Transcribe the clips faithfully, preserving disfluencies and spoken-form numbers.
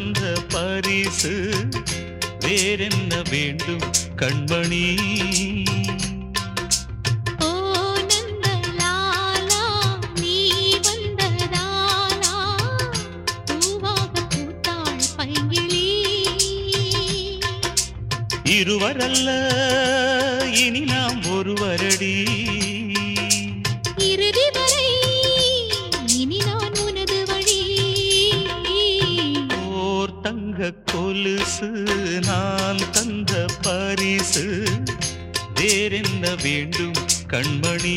தந்த பரிசு வேறென்ன வேண்டும் கண்மணி. இருவரல்ல இனி நாம் ஒருவரடி, இறுதி வரை இனி நான் உனது வழி. ஓர் தங்க கொலுசு நான் தந்த பரிசு வேறென்ன வேண்டும் கண்மணி.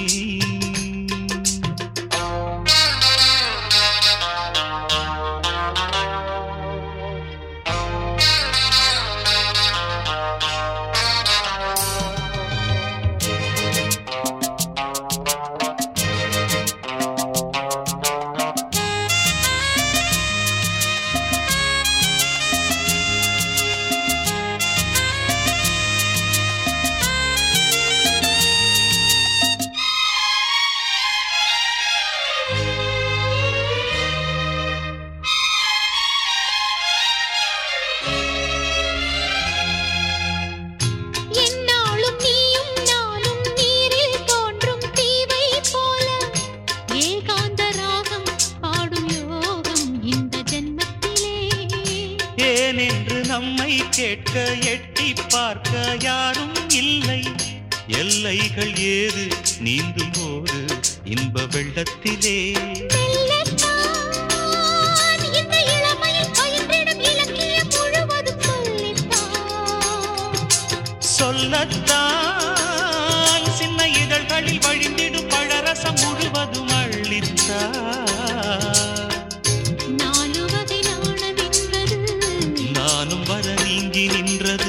ஏனென்று நம்மை கேட்க எட்டி பார்க்க யாரும் இல்லை. எல்லைகள் ஏது நீந்தும் போது இன்ப வெள்ளத்திலே சொல்லத்தான் சின்ன இதழ்களில் வழிந்திடும் பழரசம் முழுவதும் அள்ளித்தான். நானும் வர நீங்கி நின்றது.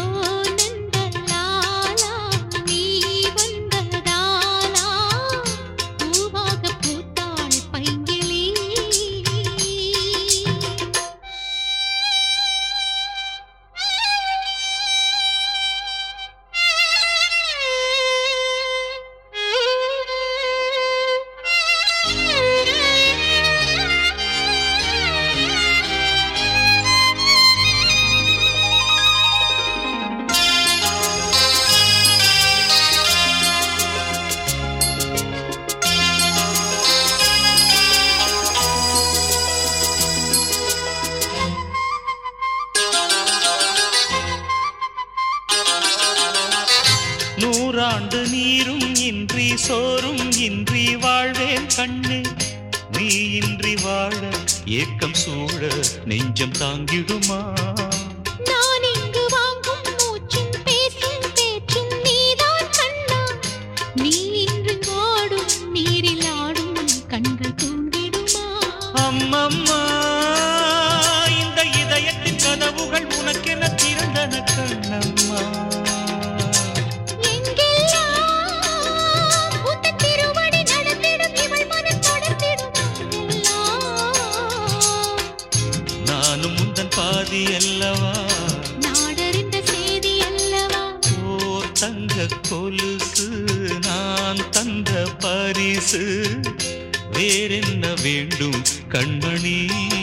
நூறாண்டு நீரும் இன்றி சோறும் இன்றி வாழ்வேன் கண்ணே. நீ இன்றி வாழ ஏக்கம் சூழ நெஞ்சம் தாங்கிடுமா? நான் இங்கு வாங்கும் மூச்சும் பேசும் பேச்சும் நீதான் கண்ணா. நீ இன்று வாடும் நீரில் ஆடும் கண்கள் தூங்கிடுமா? அம்மம்மா இந்த இதயத்தின் கதவுகள் உனக்கென திறந்தன கண்ணம்மா. நானும் முந்தன் பாதி அல்லவா, நாடறிந்த செய்தி அல்லவா. ஓர் தங்க கொலுசு நான் தந்த பரிசு வேறென்ன வேண்டும் கண்மணி.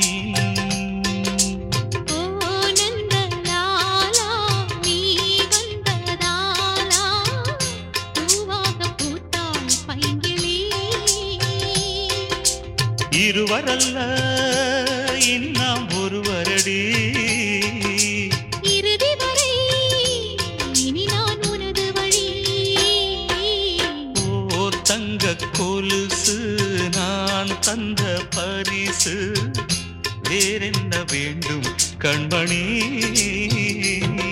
இருவரல்ல இன்னும் ஒருவரடி, இறுதி வரை இனி நான் உனது வழி. ஓர் தங்க கொலுசு நான் தந்த பரிசு வேறென்ன வேண்டும் கண்மணி.